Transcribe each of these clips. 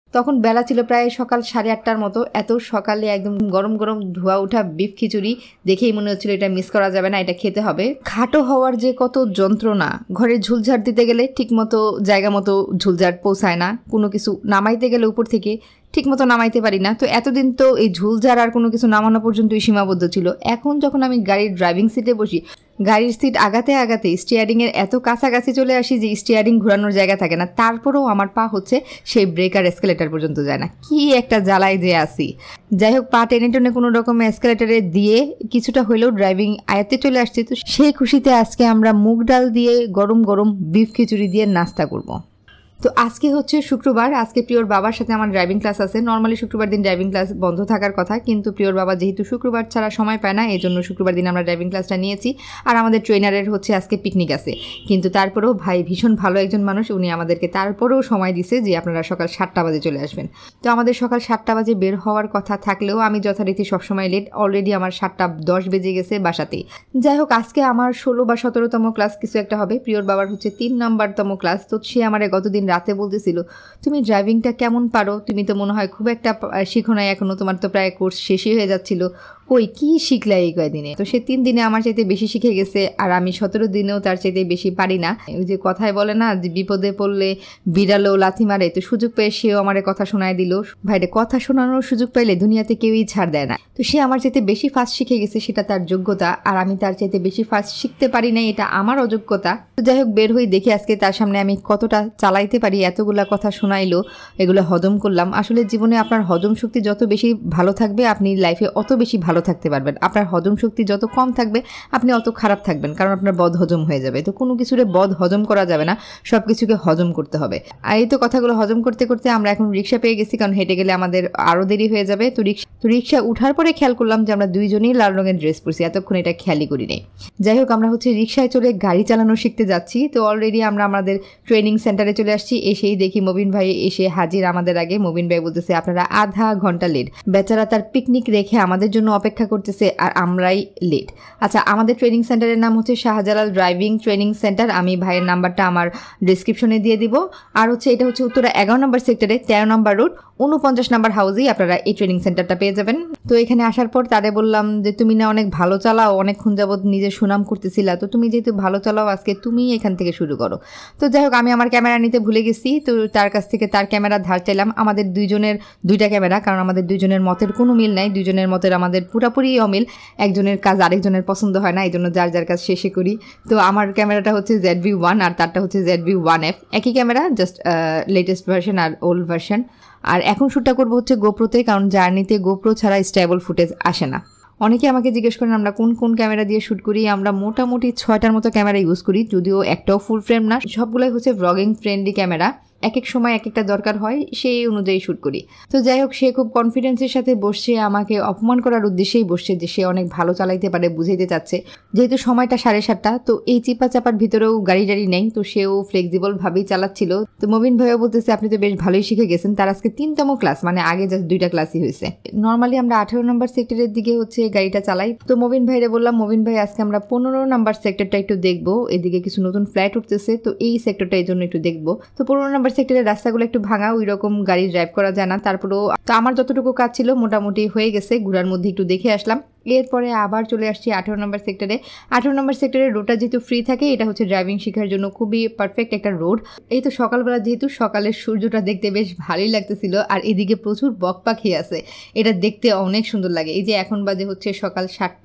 তখন বেলা ছিল প্রায় সকাল 8:30টার মতো। এত সকালে একদম গরম গরম ধোয়া ওঠা বিফ খিচুড়ি দেখেই মনে হচ্ছিল এটা মিস করা যাবে না, এটা খেতে হবে। খাটো হওয়ার যে কত যন্ত্রণা, ঘরে ঝুলঝাড় দিতে গেলে ঠিকমতো জায়গা মতো ঝুলঝাড় পৌঁছায় না, কোনো কিছু নামাইতে গেলে উপর থেকে ঠিকমতো নামাইতে পারি না। তো এতদিন তো এই ঝুলঝাড় আর কোনো কিছু নামানো পর্যন্তই সীমাবদ্ধ ছিল। এখন যখন আমি গাড়ির ড্রাইভিং সিটে বসি, গাড়ির সিট আগাতে আগাতে স্টিয়ারিংয়ের এত কাছাকাছি চলে আসি যে স্টিয়ারিং ঘোরানোর জায়গা থাকে না, তারপরেও আমার পা হচ্ছে সেই ব্রেক আর এসকেলেটার পর্যন্ত যায় না। কি একটা জ্বালায় যে আসি। যাই হোক, পা টেনে টেনে কোনো রকম এসকেলেটারে দিয়ে কিছুটা হলেও ড্রাইভিং আয়ত্তে চলে আসছে। তো সেই খুশিতে আজকে আমরা মুগ ডাল দিয়ে গরম গরম বিফ খিচুড়ি দিয়ে নাস্তা করব। তো আজকে হচ্ছে শুক্রবার, আজকে প্রিয়র বাবার সাথে আমার ড্রাইভিং ক্লাস আছে। নর্মালি শুক্রবার দিন ড্রাইভিং ক্লাস বন্ধ থাকার কথা, কিন্তু প্রিয়র বাবা যেহেতু শুক্রবার ছাড়া সময় পায় না, এই জন্য শুক্রবার দিন আমরা ড্রাইভিং ক্লাসটা নিয়েছি। আর আমাদের ট্রেনারের হচ্ছে আজকে পিকনিক আছে, কিন্তু তারপরেও ভাই ভীষণ ভালো একজন মানুষ, উনি আমাদেরকে তারপরেও সময় দিছে যে আপনারা সকাল 7টা বাজে চলে আসবেন। তো আমাদের সকাল 7টা বাজে বের হওয়ার কথা থাকলেও আমি যথারীতি সবসময় লেট, অলরেডি আমার 7:10 বেজে গেছে বাসাতেই। যাই হোক, আজকে আমার 16 বা 17তম ক্লাস কিছু একটা হবে। প্রিয়র বাবার হচ্ছে 3 নাম্বারতম ক্লাস। তো সে আমার গতদিন রাতে বলতেছিল, তুমি ড্রাইভিংটা কেমন পারো, তুমি তো মনে হয় খুব একটা শিখো নাই এখনো, তোমার তো প্রায় কোর্স শেষই হয়ে যাচ্ছিল, ওই কি শিখলা এই কয়দিনে? তো সে 3 দিনে আমার চাইতে বেশি শিখে গেছে, আর আমি 17 দিনেও তার চাইতে বেশি পারি না। ওই যে কথায় বলে না যে বিপদে পড়লে বিড়ালেও লাথি মারে, তো সুযোগ পেয়ে সেও আমার কথা শোনায় দিল। ভাইরে, কথা শোনানোর সুযোগ পাইলে দুনিয়াতে কেউই ছাড় দেয় না। তো সে আমার চাইতে বেশি ফাস্ট শিখে গেছে, সেটা তার যোগ্যতা, আর আমি তার চাইতে বেশি ফাস্ট শিখতে পারি না, এটা আমার অযোগ্যতা। তো যাই হোক, বের হয়ে দেখি আজকে তার সামনে আমি কতটা চালাইতে পারি। এতগুলা কথা শোনাইলো, এগুলো হজম করলাম। আসলে জীবনে আপনার হজম শক্তি যত বেশি ভালো থাকবে, আপনি লাইফে অত বেশি ভালো থাকতে পারবেন। আপনার হজম শক্তি যত কম থাকবে, আপনি অত খারাপ থাকবেন, কারণ আপনার বদ হজম হয়ে যাবে। তো কোনো কিছুরে বদ হজম করা যাবে না, সব কিছুকে হজম করতে হবে। আর এই তো কথাগুলো হজম করতে করতে আমরা এখন রিক্সা পেয়ে গেছি, কারণ হেঁটে গেলে আমাদের আরও দেরি হয়ে যাবে। তো রিক্সা উঠার পরে খেয়াল করলাম যে আমরা দুইজনেই লাল রঙের ড্রেস পরছি, এতক্ষণ এটা খেয়ালই করি নেই। যাই হোক, আমরা হচ্ছে রিক্সায় চলে গাড়ি চালানো শিখতে যাচ্ছি। তো অলরেডি আমরা আমাদের ট্রেনিং সেন্টারে চলে আসছি। এসেই দেখি মবিন ভাই এসে হাজির আমাদের আগে। মবিন ভাই বলতেছে, আপনারা আধা ঘন্টা লেট। বেচারা তার পিকনিক রেখে আমাদের জন্য অপেক্ষা করতেছে, আর আমরাই লেট। আচ্ছা, আমাদের ট্রেনিং সেন্টারের নাম হচ্ছে শাহজালাল ড্রাইভিং ট্রেনিং সেন্টার। আমি ভাইয়ের নাম্বারটা আমার ডিসক্রিপশনে দিয়ে দিব। আর হচ্ছে এটা হচ্ছে উত্তরা 11 নম্বর সেক্টরে 13 নম্বর রোড 49 নম্বর হাউসেই আপনারা এই ট্রেনিং সেন্টারটা পেয়ে যাবেন। তো এখানে আসার পর তাদের বললাম যে, তুমি না অনেক ভালো চালাও, অনেকক্ষণ যাবত নিজের সুনাম করতেছিলা, তো তুমি যেহেতু ভালো চালাও, আজকে তুমি এখান থেকে শুরু করো। তো যাই হোক, আমি আমার ক্যামেরা নিতে ভুলে গেছি, তো তার কাছ থেকে তার ক্যামেরা ধার চাইলাম। আমাদের দুইজনের দুইটা ক্যামেরা, কারণ আমাদের দুইজনের মতের কোনো মিল নাই, দুইজনের মতের আমাদের পুরাপুরি অমিল। একজনের কাজ আরেকজনের পছন্দ হয় না, এই জন্য যার যার কাজ শেষে করি। তো আমার ক্যামেরাটা হচ্ছে ZV-1 আর তারটা হচ্ছে ZV-1F, একই ক্যামেরা, জাস্ট লেটেস্ট ভার্সন আর ওল্ড ভার্সন। আর এখন শ্যুটটা করবো হচ্ছে গোপ্রোতে, কারণ জার্নিতে গোপ্রো ছাড়া স্টেবল ফুটেজ আসে না। অনেকে আমাকে জিজ্ঞেস করেন আমরা কোন কোন ক্যামেরা দিয়ে শ্যুট করি। আমরা মোটামুটি 6টার মতো ক্যামেরা ইউজ করি, যদিও একটাও ফুল ফ্রেম না, সবগুলোই হচ্ছে ব্লগিং ফ্রেন্ডলি ক্যামেরা। এক এক সময় এক একটা দরকার হয়, সেই অনুযায়ী শ্যুট করি। তো যাই হোক, সে খুব কনফিডেন্সের সাথে বসছে, আমাকে অপমান করার উদ্দেশ্যেই বসছে যে সে অনেক ভালো চালাইতে পারে, বুঝাইতে চাচ্ছে। যেহেতু সময়টা 7:30, তো এই চিপা চাপার ভিতরেও গাড়ি টাড়ি নেই, তো সেও ফ্লেক্সিবল ভাবেই চালাচ্ছিল। তো মবিন ভাইও বলতেছে, আপনি তো বেশ ভালোই শিখে গেছেন। তার আজকে 3তম ক্লাস, মানে আগে জাস্ট 2টা ক্লাসই হয়েছে। নর্মালি আমরা 18 নম্বর সেক্টরের দিকে হচ্ছে গাড়িটা চালাই। তো মবিন ভাইরে বললাম, মবিন ভাই আজকে আমরা 15 নম্বর সেক্টরটা একটু দেখবো, এদিকে কিছু নতুন ফ্ল্যাট উঠতেছে, তো এই সেক্টরটা এই জন্য একটু দেখবো। তো 15 নম্বর সেক্টরের রাস্তাগুলো একটু ভাঙা, ওই রকম গাড়ি ড্রাইভ করা যায় না। তারপরেও তো আমার যতটুকু কাজ ছিল মোটামুটি হয়ে গেছে, ঘোরার মধ্যে একটু দেখে আসলাম। এরপরে আবার চলে আসছি 18 নম্বর সেক্টরে। 18 নম্বর সেক্টরের রোডটা যেহেতু ফ্রি থাকে, এটা হচ্ছে ড্রাইভিং শেখার জন্য খুবই পারফেক্ট একটা রোড। এই তো সকালবেলা যেহেতু সকালের সূর্যটা দেখতে বেশ ভালোই লাগতেছিল, আর এদিকে প্রচুর বক পাখি আছে, এটা দেখতে অনেক সুন্দর লাগে। এই যে এখন বাজে হচ্ছে সকাল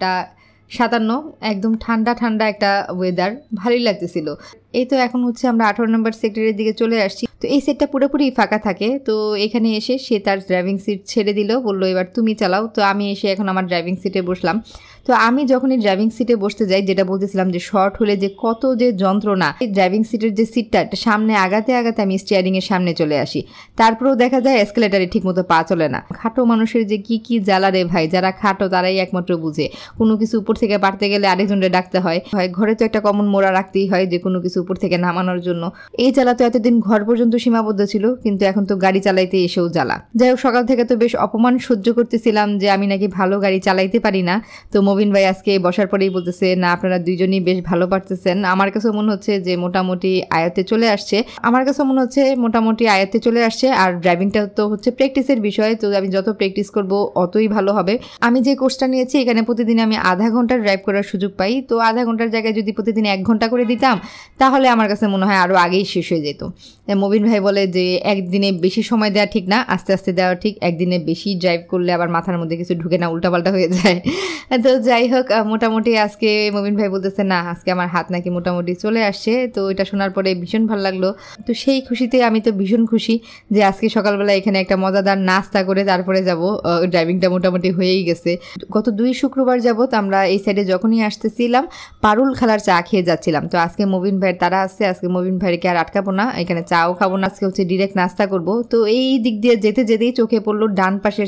7:57, একদম ঠান্ডা ঠান্ডা একটা ওয়েদার, ভালোই লাগতেছিল। এই তো এখন হচ্ছে আমরা 18 নম্বর সেক্টরের দিকে চলে আসছি। তো এই সেটটা পুরোপুরি ফাঁকা থাকে। তো এখানে এসে সে তার ড্রাইভিং সিট ছেড়ে দিল, বললো এবার তুমি চালাও। তো আমি এসে এখন আমার ড্রাইভিং সিটে বসলাম। তো আমি যখনই ড্রাইভিং সিটে বসতে যাই, যেটা বলতেছিলাম যে শর্ট হলে যে কত যে যন্ত্রণা, এই ড্রাইভিং সিটের যে সিটটা সামনে আগাতে আগাতে আমি স্টিয়ারিং এর সামনে চলে আসি। তারপরেও দেখা যায় এসকেলেটারে ঠিক মতো পা চলে না। খাটো মানুষের যে কি কি জ্বালা রে ভাই, যারা খাটো তারাই একমাত্র বুঝে। কোনো কিছু উপর থেকে পারতে গেলে আরেকজনকে ডাকতে হয়, ঘরে তো একটা কমন মোড়া রাখতেই হয়, যে কোনো কিছু উপর থেকে নামানোর জন্য। এই জ্বালা তো এতদিন ঘর পর্যন্ত সীমাবদ্ধ ছিল, কিন্তু এখন তো গাড়ি চালাইতে এসেও জ্বালা। যাই হোক, সকাল থেকে তো বেশ অপমান সহ্য করতেছিলাম যে আমি নাকি ভালো গাড়ি চালাইতে পারি না। তো মবিন ভাই আজকে বসার পরেই বলতেছে, না আপনারা দুইজনই বেশ ভালো পারতেছেন। আমার কাছে মনে হচ্ছে যে মোটামুটি আয়ত্তে চলে আসছে। আর ড্রাইভিংটা তো হচ্ছে প্র্যাকটিসের বিষয়, তো আমি যত প্র্যাকটিস করব অতই ভালো হবে। আমি যে কোর্সটা নিয়েছি এখানে প্রতিদিন আমি আধা ঘন্টা ড্রাইভ করার সুযোগ পাই, তো আধা ঘন্টার জায়গায় যদি প্রতিদিন 1 ঘন্টা করে দিতাম তাহলে আমার কাছে মনে হয় আরও আগেই শেষ হয়ে যেত। মবিন ভাই বলে যে একদিনে বেশি সময় দেওয়া ঠিক না, আস্তে আস্তে দেওয়া ঠিক। একদিনে বেশি ড্রাইভ করলে আবার মাথার মধ্যে কিছু ঢুকে না, উল্টাপাল্টা হয়ে যায়। তো যাই হোক, মোটামুটি আজকে মবিন ভাই বলতেছে না আজকে আমার হাত নাকি মোটামুটি চলে আসছে। তো এটা শোনার পরে ভীষণ ভালো লাগলো। তো সেই খুশিতে আমি তো ভীষণ খুশি যে আজকে সকালবেলা এখানে একটা মজাদার নাস্তা করে তারপরে যাব। ড্রাইভিংটা মোটামুটি হয়েই গেছে। গত 2 শুক্রবার যাবত আমরা এই সাইডে যখনই আসতেছিলাম পারুল খালার চা খেয়ে যাচ্ছিলাম। তো আজকে মবিন ভাইয়ের তারা আসছে, আজকে মবিন ভাইকে আর আটকাবো না, এখানে চাও খাবো না, আজকে হচ্ছে ডিরেক্ট নাস্তা করব। তো এই দিক দিয়ে যেতে যেতেই চোখে পড়লো ডান পাশের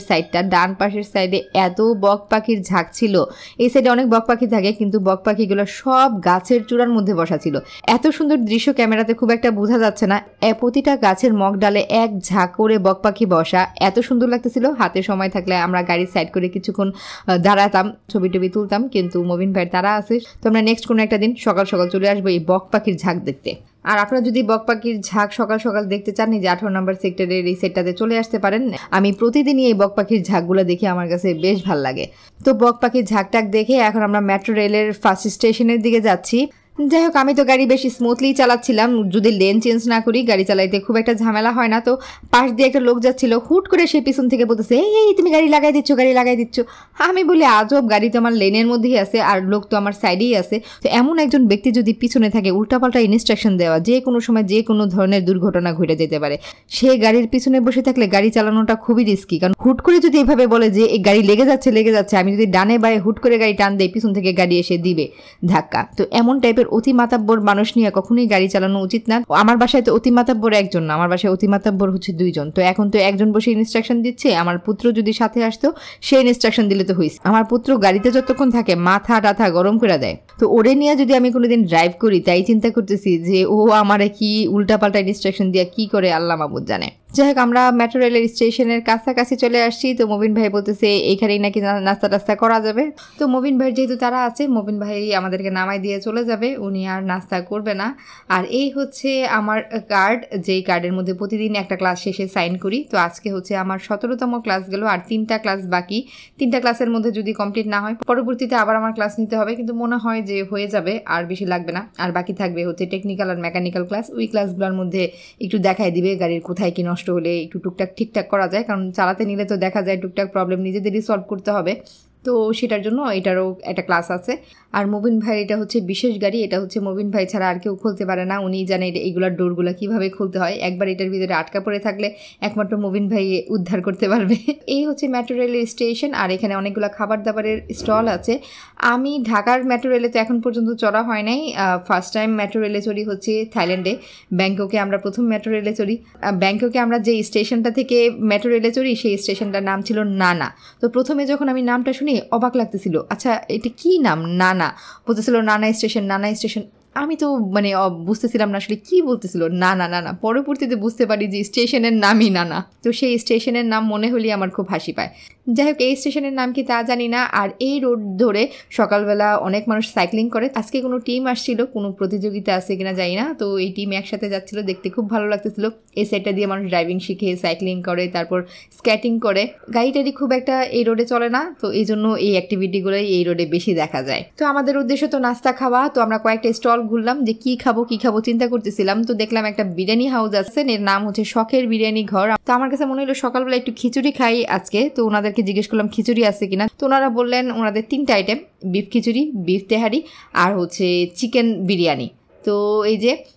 সাইডে এত বক পাখির ঝাঁক ছিল। এই সাইডে অনেক বক পাখি থাকে, কিন্তু বক পাখিগুলো সব গাছের চূড়ার মধ্যে বসা ছিল। এত সুন্দর দৃশ্য ক্যামেরাতে খুব একটা বোঝা যাচ্ছে না। প্রতিটা গাছের মগ ডালে এক ঝাঁক করে বক পাখি বসা, এত সুন্দর লাগতেছিল। হাতে সময় থাকলে আমরা গাড়ি সাইড করে কিছুক্ষণ দাঁড়াতাম, ছবি টবি তুলতাম, কিন্তু মবিন ভাইয়ের তারা আছে। তো আমরা নেক্সট কোনো একটা দিন সকাল সকাল চলে আসবো এই বক পাখির ঝাঁক দেখতে। আর আপনারা যদি বক পাখির ঝাঁক সকাল সকাল দেখতে চান, যে 18 নম্বর সেক্টরের এই সেটটাতে চলে আসতে পারেন। আমি প্রতিদিনই এই বক পাখির ঝাঁকগুলো দেখে আমার কাছে বেশ ভালো লাগে। তো বক পাখির ঝাঁকটাক দেখে এখন আমরা মেট্রো রেলের ফার্স্ট স্টেশনের দিকে যাচ্ছি। যাই হোক, আমি তো গাড়ি বেশি স্মুথলি চালাচ্ছিলাম, যদি লেন চেঞ্জ না করি গাড়ি চালাইতে খুব একটা ঝামেলা হয় না। তো পাশ দিয়ে একটা লোক যাচ্ছিল, হুট করে সে পিছন থেকে বলতেছে, এই তুমি গাড়ি লাগাই দিচ্ছ। আমি বলি আজব, গাড়ি তো আমার লেনের মধ্যেই আছে আর লোক তো আমার সাইডেই আছে। তো এমন একজন ব্যক্তি যদি পিছনে থাকে, উল্টাপাল্টা ইনস্ট্রাকশন দেওয়া, যে কোনো সময় যে কোনো ধরনের দুর্ঘটনা ঘটে যেতে পারে। সে গাড়ির পিছনে বসে থাকলে গাড়ি চালানোটা খুবই রিস্কি, কারণ হুট করে যদি এভাবে বলে যে এই গাড়ি লেগে যাচ্ছে, আমি যদি ডানে বায়ে হুট করে গাড়ি টান দেই, পিছন থেকে গাড়ি এসে দিবে ধাক্কা। তো এমন টাইপের অতি মাতাব্বর মানুষ নিয়ে কখনোই গাড়ি চালানো উচিত না। আমার বাসায় তো অতি মাতাব্বর একজন না, আমার বাসায় অতি মাতাব্বর হচ্ছে 2 জন। তো এখন তো একজন বসে ইনস্ট্রাকশন দিচ্ছে, আমার পুত্র যদি সাথে আসতো সে ইনস্ট্রাকশন দিলে তো হইছে। আমার পুত্র গাড়িতে যতক্ষণ থাকে মাথা টাথা গরম করে দেয়। তো ওরে নিয়ে যদি আমি কোনোদিন ড্রাইভ করি, তাই চিন্তা করতেছি যে ও আমারে কি উল্টাপাল্টা ইনস্ট্রাকশন দিয়ে কি করে আল্লাহ মাবুদ জানে। যাই হোক, আমরা মেট্রো রেলের স্টেশনের কাছাকাছি চলে আসছি। তো মবিন ভাই বলতেছে এইখানেই নাকি নাস্তা টাস্তা করা যাবে। তো মবিন ভাই যেহেতু তারা আছে, মবিন ভাই আমাদেরকে নামাই দিয়ে চলে যাবে, উনি আর নাস্তা করবে না। আর এই হচ্ছে আমার কার্ড, যেই কার্ডের মধ্যে প্রতিদিন একটা ক্লাস শেষে সাইন করি। তো আজকে হচ্ছে আমার 17তম ক্লাস গেল, আর 3টা ক্লাস বাকি। 3টা ক্লাসের মধ্যে যদি কমপ্লিট না হয় পরবর্তীতে আবার আমার ক্লাস নিতে হবে, কিন্তু মনে হয় যে হয়ে যাবে, আর বেশি লাগবে না। আর বাকি থাকবে হচ্ছে টেকনিক্যাল আর মেকানিক্যাল ক্লাস। ওই ক্লাসগুলোর মধ্যে একটু দেখাই দিবে গাড়ির কোথায় কি নষ্ট হলে একটু টুকটাক ঠিকঠাক করা যায়, কারণ চালাতে নিলে তো দেখা যায় টুকটাক প্রবলেম নিজেদেরই সলভ করতে হবে। তো সেটার জন্য এটারও একটা ক্লাস আছে। আর মবিন ভাই এটা হচ্ছে বিশেষ গাড়ি, এটা হচ্ছে মবিন ভাই ছাড়া আর কেউ খুলতে পারে না, উনি জানে এইগুলার ডোরগুলো কিভাবে খুলতে হয়। একবার এটার ভিতরে আটকা পড়ে থাকলে একমাত্র মবিন ভাই উদ্ধার করতে পারবে। এই হচ্ছে মেট্রো রেলের স্টেশন, আর এখানে অনেকগুলো খাবার দাবারের স্টল আছে। আমি ঢাকার মেট্রো রেলে তো এখন পর্যন্ত চড়া হয় নাই, ফার্স্ট টাইম মেট্রো রেলে চড়ি হচ্ছে থাইল্যান্ডে, ব্যাংককে আমরা প্রথম মেট্রো রেলে চড়ি। ব্যাংককে আমরা যে স্টেশনটা থেকে মেট্রো রেলে চড়ি সেই স্টেশনটার নাম ছিল নানা। তো প্রথমে যখন আমি নামটা শুনি অবাক লাগতেছিল, আচ্ছা এটা কি নাম, নানা বলতেছিল, নানা স্টেশন। আমি তো মানে বুঝতেছিলাম না আসলে কি বলতেছিল, না পরবর্তীতে বুঝতে পারি যে স্টেশনের নামই নানা। তো সেই স্টেশনের নাম মনে হলেই আমার খুব হাসি পায়। যাই হোক, এই স্টেশনের নাম কি তা জানি না। আর এই রোড ধরে সকালবেলা অনেক মানুষ সাইক্লিং করে। আজকে কোনো টিম আসছিল, কোনো প্রতিযোগিতা আছে কিনা জানি না। তো এই টিম একসাথে যাচ্ছিল, দেখতে খুব ভালো লাগতেছিল। এই সাইডটা দিয়ে মানুষ ড্রাইভিং শিখে সাইক্লিং করে, তারপর স্কেটিং করে। গাড়িটারি খুব একটা এই রোডে চলে না, তো এই জন্য এই অ্যাক্টিভিটিগুলোই এই রোডে বেশি দেখা যায়। তো আমাদের উদ্দেশ্য তো নাস্তা খাওয়া, তো আমরা কয়েকটা স্টল ঘুরলাম যে কি খাবো চিন্তা করতেছিলাম। তো দেখলাম একটা বিরিয়ানি হাউস আছে, এর নাম হচ্ছে শখের বিরিয়ানি ঘর। তো আমার কাছে মনে হলো সকালবেলা একটু খিচুড়ি খাই আজকে। তো ওনাদেরকে জিজ্ঞেস করলাম খিচুড়ি আছে কিনা। তো ওনারা বললেন ওনাদের 3টা item, beef khichuri, beef tehari আর হচ্ছে চিকেন বিরিয়ানি। তো এই যে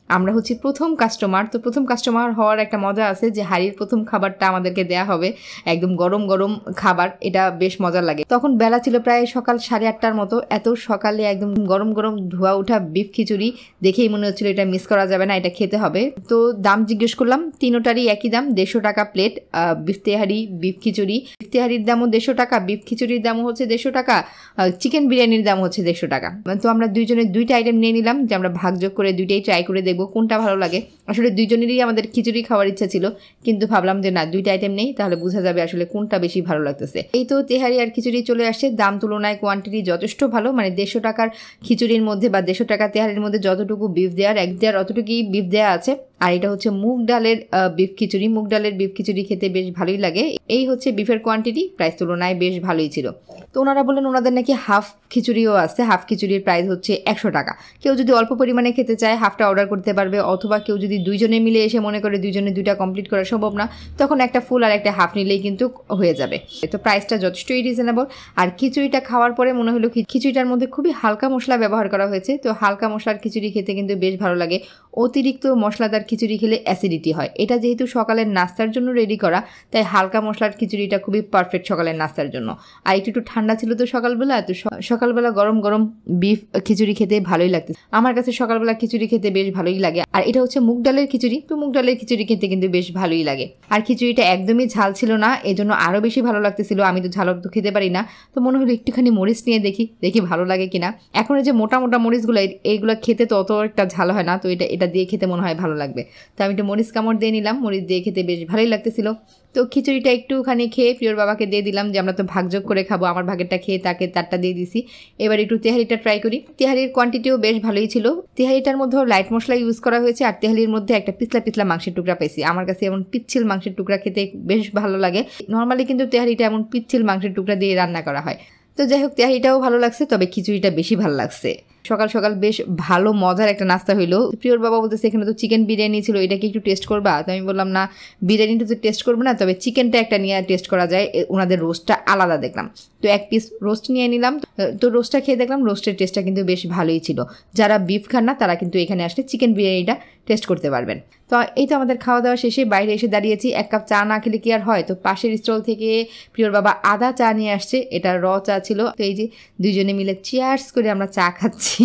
আমরা হচ্ছি প্রথম কাস্টমার। তো প্রথম কাস্টমার হওয়ার একটা মজা আছে যে হাড়ির প্রথম খাবারটা আমাদেরকে দেয়া হবে, একদম গরম গরম খাবার, এটা বেশ মজার লাগে। তখন বেলা ছিল প্রায় সকাল 8:30টার মতো। এত সকালে একদম গরম গরম ধোয়া ওঠা বিফ খিচুড়ি দেখেই মনে হচ্ছিল এটা মিস করা যাবে না, এটা খেতে হবে। তো দাম জিজ্ঞেস করলাম, তিনোটারই একই দাম, 150 টাকা plate. Beef tehari, beef khichuri, beef তেহারির দামও 150 টাকা, বিফ খিচুড়ির দামও হচ্ছে 150 টাকা, চিকেন বিরিয়ানির দাম হচ্ছে 150 টাকা। তো আমরা দুইজনের দুইটা আইটেম নিয়ে নিলাম যে আমরা ভাগযোগ করে দুইটাই ট্রাই করে দেখবো কোনটা ভালো লাগে। আসলে দুইজনেরই আমাদের খিচুড়ি খাওয়ার ইচ্ছা ছিল, কিন্তু ভাবলাম যে না, দুইটা আইটেম নেই, তাহলে বোঝা যাবে আসলে কোনটা বেশি ভালো লাগতেছে। এই তো তেহারি আর খিচুড়ি চলে আসছে, দাম তুলনায় কোয়ান্টিটি যথেষ্ট ভালো, মানে 150 টাকার খিচুড়ির মধ্যে বা 150 টাকা তেহারির মধ্যে যতটুকু বিফ দেওয়ার এক দেওয়ার অতটুকুই বিফ দেওয়া আছে। আর এটা হচ্ছে মুগ ডালের বিফ খিচুড়ি। মুগ ডালের বিফ খিচুড়ি খেতে বেশ ভালোই লাগে। এই হচ্ছে বিফের কোয়ান্টিটি, প্রাইস তুলনায় বেশ ভালোই ছিল। তো ওনারা বললেন ওনাদের নাকি হাফ খিচুড়িও আছে, হাফ খিচুড়ির প্রাইস হচ্ছে 100 টাকা। কেউ যদি অল্প পরিমাণে খেতে চায় হাফটা অর্ডার করতে পারবে, অথবা কেউ যদি দুইজনে মিলে এসে মনে করে দুইজনে দুইটা কমপ্লিট করা সম্ভব না, তখন একটা ফুল আর একটা হাফ নিলেই কিন্তু হয়ে যাবে। তো প্রাইসটা যথেষ্টই রিজনেবল। আর খিচুড়িটা খাওয়ার পরে মনে হলো খিচুড়িটার মধ্যে খুবই হালকা মশলা ব্যবহার করা হয়েছে। তো হালকা মশলার খিচুড়ি খেতে কিন্তু বেশ ভালো লাগে। অতিরিক্ত মশলাদার খিচুড়ি খেলে অ্যাসিডিটি হয়। এটা যেহেতু সকালের নাস্তার জন্য রেডি করা, তাই হালকা মশলার খিচুড়িটা খুবই পারফেক্ট সকালের নাস্তার জন্য। আর একটু ঠান্ডা ছিল তো সকালবেলা, তো সকালবেলা গরম গরম বিফ খিচুড়ি খেতে ভালোই লাগছে। আমার কাছে সকালবেলা খিচুড়ি খেতে বেশ ভালোই লাগে। আর এটা হচ্ছে মুগ ডালের খিচুড়ি, তো মুগ ডালের খিচুড়ি খেতে কিন্তু বেশ ভালোই লাগে। আর খিচুড়িটা একদমই ঝাল ছিল না, এজন্য আরও বেশি ভালো লাগতেছিল। আমি তো ঝাল তো খেতে পারি না, তো মনে হলো একটুখানি মরিচ নিয়ে দেখি ভালো লাগে কিনা। এখন এই যে মোটা মোটা মরিচগুলো, এইগুলো খেতে তো অত একটা ঝাল হয় না, তো এটা দিয়ে খেতে মনে হয় ভালো লাগবে। তো আমি একটু মরিচ কামড় দিয়ে নিলাম, মরিচ দিয়ে খেতে বেশ ভালোই লাগতেছিল। তো খিচুড়িটা একটুখানি খেয়ে প্রিয়র বাবাকে দিয়ে দিলাম যে আমরা তো ভাগযোগ করে খাবো, আমার ভাগেরটা খেয়ে তাকে তারটা দিয়ে দিছি। এবার একটু তেহারিটা ট্রাই করি। তেহারির কোয়ান্টিটিও বেশ ভালোই ছিল। তেহারিটার মধ্যেও লাইট মশলা ইউজ করা হয়েছে, আর তেহারির মধ্যে একটা পিছলা পিছলা মাংসের টুকরা পাইছি। আমার কাছে এমন পিচ্ছিল মাংসের টুকরা খেতে বেশ ভালো লাগে। নর্মালি কিন্তু তেহারিটা এমন পিচ্ছিল মাংসের টুকরা দিয়ে রান্না করা হয়। তো যাই হোক, তেহারিটাও ভালো লাগছে, তবে খিচুড়িটা বেশি ভালো লাগছে। সকাল সকাল বেশ ভালো মজার একটা নাস্তা হইলো। প্রিয়র বাবা বলতেছে এখানে তো চিকেন বিরিয়ানি ছিল, এটা কি একটু টেস্ট করবা? তো আমি বললাম না, বিরিয়ানিটা তো টেস্ট করবো না, তবে চিকেনটা একটা নিয়ে টেস্ট করা যায়। ওনাদের রোস্টটা আলাদা দেখলাম, তো এক পিস রোস্ট নিয়ে নিলাম। তো রোস্টটা খেয়ে দেখলাম রোস্টের টেস্টটা কিন্তু বেশ ভালোই ছিল। যারা বিফ খান না তারা কিন্তু এখানে আসলে চিকেন বিরিয়ানিটা টেস্ট করতে পারবেন। তো এই তো আমাদের খাওয়া দাওয়া শেষে বাইরে এসে দাঁড়িয়েছি। 1 কাপ চা না খেলে কি আর হয়? তো পাশের স্টল থেকে প্রিয়র বাবা আদা চা নিয়ে আসছে, এটা র চা ছিল। তো এই যে দুইজনে মিলে চেয়ার্স করে আমরা চা খাচ্ছি।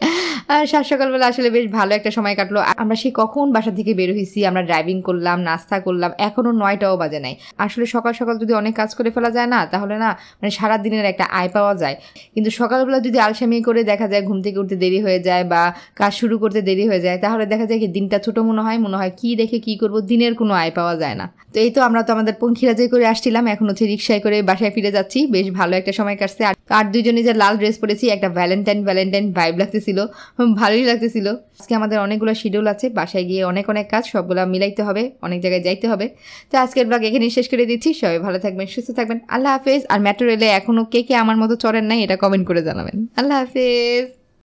আর সকালবেলা আসলে বেশ ভালো একটা সময় কাটলো। আমরা সেই কখন বাসা থেকে বের হয়েছি, আমরা ড্রাইভিং করলাম, নাস্তা করলাম, এখনও 9টাও বাজে নাই। আসলে সকাল সকাল যদি অনেক কাজ করে ফেলা যায় না, তাহলে না মানে সারাদিনের একটা আয় পাওয়া যায়। কিন্তু সকালবেলা যদি আলসামি করে দেখা যায় ঘুম থেকে উঠতে দেরি হয়ে যায় বা কাজ শুরু করতে দেরি হয়ে যায়, তাহলে দেখা যায় কি দিনটা ছোট মনে হয় কি রেখে কি করব, দিনের কোনো আয় পাওয়া যায় না। তো এই তো আমরা তো আমাদের পঙ্খিরাজে করে আসছিলাম, এখন হচ্ছে রিক্সায় করে বাসায় ফিরে যাচ্ছি। বেশ ভালো একটা সময় কাটছে। আর দুইজনে যে লাল ড্রেস পরেছি, একটা ভ্যালেন্টাইন ভাইব লাগতেছিল, ভালোই লাগতেছিল। আজকে আমাদের অনেকগুলো শিডিউল আছে, বাসায় গিয়ে অনেক কাজ, সবগুলো মিলাইতে হবে, অনেক জায়গায় যাইতে হবে। তো আজকের ব্লগ এখানে শেষ করে দিচ্ছি। সবাই ভালো থাকবেন, সুস্থ থাকবেন, আল্লাহ হাফেজ। আর মেট্রো রেলে এখনও কে আমার মতো চড়েন নাই, এটা কমেন্ট করে জানাবেন। আল্লাহ হাফেজ।